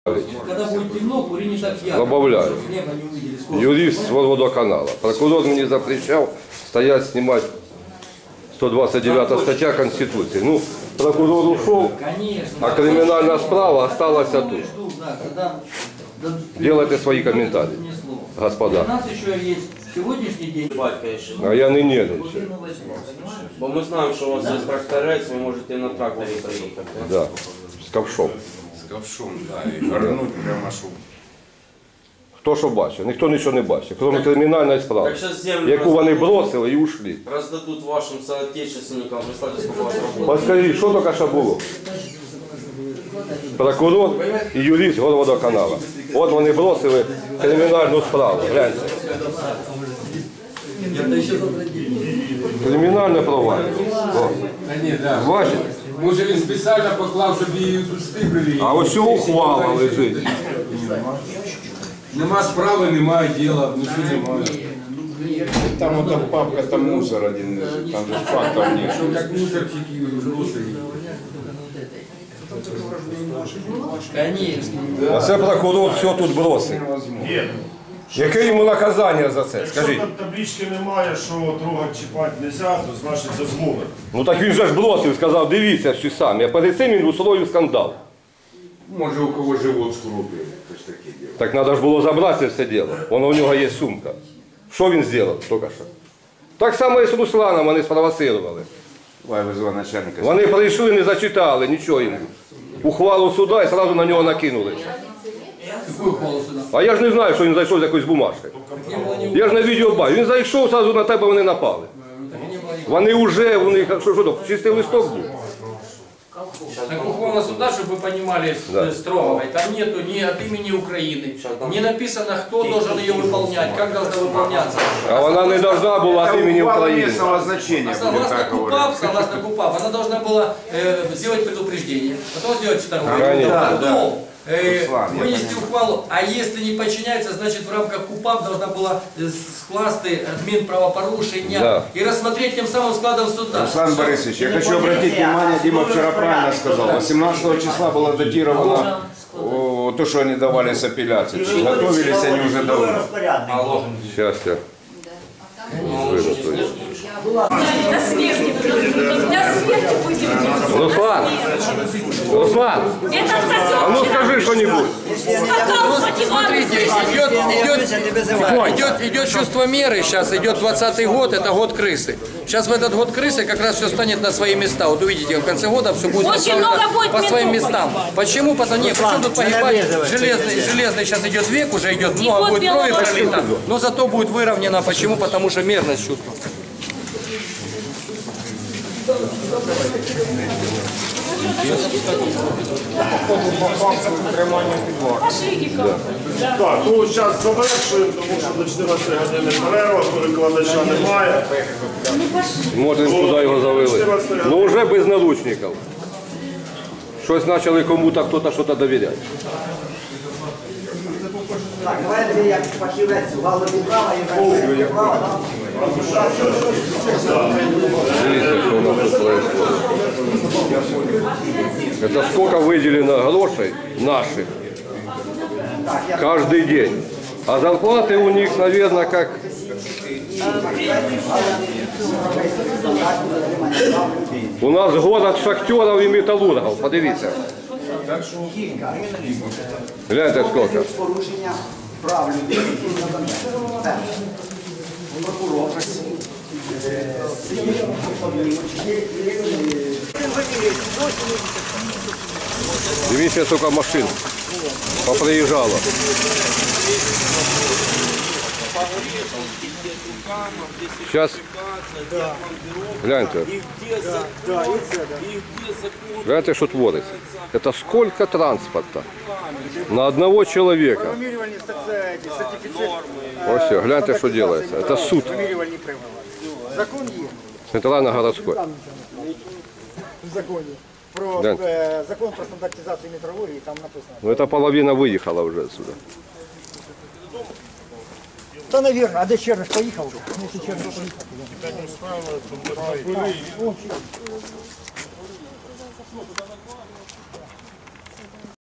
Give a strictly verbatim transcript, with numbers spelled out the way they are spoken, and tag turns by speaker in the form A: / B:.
A: Когда будет темно, кури не так ярко.
B: Добавляю. Юрист с водоканала. Прокурор мне запрещал стоять, снимать сто двадцать девятая статья Конституции. Ну, прокурор ушел, а криминальная справа осталась тут. Делайте свои комментарии, господа.
A: У нас еще есть сегодняшний день.
B: А я не нервничаю.
C: Бо мы знаем, что у вас есть тракторець, вы можете на тракторе приехать.
B: Да, з ковшом.
D: З ковшом, да, і горнуть прямо шум.
B: Хто що бачить? Ніхто нічого не бачить, крім кримінальної справи, яку вони бросили і ушли.
C: Роздадуть вашим соотечественникам, представте, сколько у вас работы.
B: Подскажіть, що тільки що було? Прокурор і юрист Горводоканала. От вони бросили кримінальну справу. Гляньте. Кримінальне провадження. Бачите?
D: Може він спеціально поклав, щоб її тут стибрили.
B: А ось цього ухвала лежить.
D: Нема справи, немає діла, нічого немає.
E: Там ота папка, там мусор один лежит, там же фактов нет.
D: Як мусорчики бросили.
A: Конечно.
B: А це прокурор все тут бросив. Яке йому наказання за це? Скажіть.
F: Якщо там таблички немає, що трогати, чіпати не можна, то значить дозволено.
B: Ну так він же ж бросив, сказав, дивіться всі самі. А перед цим він условив скандал.
D: Може у кого живот скрутили, щось таке діло.
B: Так треба ж було забрати все діло. Воно у нього є сумка. Що він зробив тільки що? Так само і з Русланом вони спровоцирували.
E: Давай вызывай начальника.
B: Вони прийшли, не зачитали, нічого їм. Ухвалу суда і одразу на нього накинули.
A: Какую ухвалу сюда?
B: А я ж не знаю, що він зайшов з якоюсь бумажкою. Я ж на відео бачу. Він зайшов, одразу на тебе вони напали. Вони вже, вони, що, що, чистий листок був.
A: Так ухвала суда, чтобы вы понимали,
B: Да.
A: строго, там нету ни от имени Украины, не написано, кто должен ее выполнять, как должна выполняться.
B: А вона не должна була від імені України.
E: Местного значения
A: А
E: будет,
A: согласно
E: так
A: КУПАП,
E: говорят.
A: согласно КУПАП, она должна была э, сделать предупреждение, потом сделать второе,
B: Конечно.
A: потом э,
E: Руслан, я
A: вынести
E: понимаю.
A: ухвалу, а если не подчиняется, значит в рамках КУПАП должна была э, скласти админправопорушения
B: Да.
A: и рассмотреть тем самым складом суда.
E: Руслан Борисович, я хочу обратить внимание, Дима вчера правильно сказал, восемнадцатого числа было датировано о, то, что они давали с апелляцией. Готовились они уже давно.
B: Щастя. Виростуть.
G: На смерти, на смерти будем.
B: Руслан! Руслан!
G: Этот козел
B: А ну скажи что-нибудь.
G: скакал по дивану.
A: Смотрите, идет, идет, идет, идет чувство меры, сейчас идет двадцатый год, это год крысы. Сейчас в этот год крысы как раз все станет на свои места. Вот увидите, в конце года все будет
G: Очень много будет
A: по своим
G: ментов
A: местам. Почему? Потому нет, почему тут погибать? Железный, железный сейчас идет век, уже идет, много
G: вот
A: будет крови
G: белого
A: пролито, но зато будет выровнено. Почему? Потому что мерность чувства.
F: Так, ну зараз завершуємо, тому що до чотирнадцятої години перерва, перекладача немає.
B: Смотрим, куди його завели. Ну вже без наручників. Щось почали кому-то, хтось щось довіряти.
H: Так, давайте як фахівець, голову права і права.
B: Видите, что у нас тут происходит. Это сколько выделено грошей наших каждый день. А зарплаты у них, наверное, как... У нас город шахтеров и металлургов. Подивіться. Гляньте сколько.
H: Порушення прав людини. Прокурор.
B: Дивіться, сколько машин поприїжджало. Сейчас, гляньте, гляньте, что творится. Это сколько транспорта на одного человека. Вот все, гляньте, что делается. Это суд. Центрально-городской.
I: В законе. Про
B: Да.
I: э, закон про стандартизацию метрологии, там написано.
B: Ну, это половина выехала уже отсюда.
I: Да, наверное, а де Черныш поїхав? Якщо Черныш поїхав.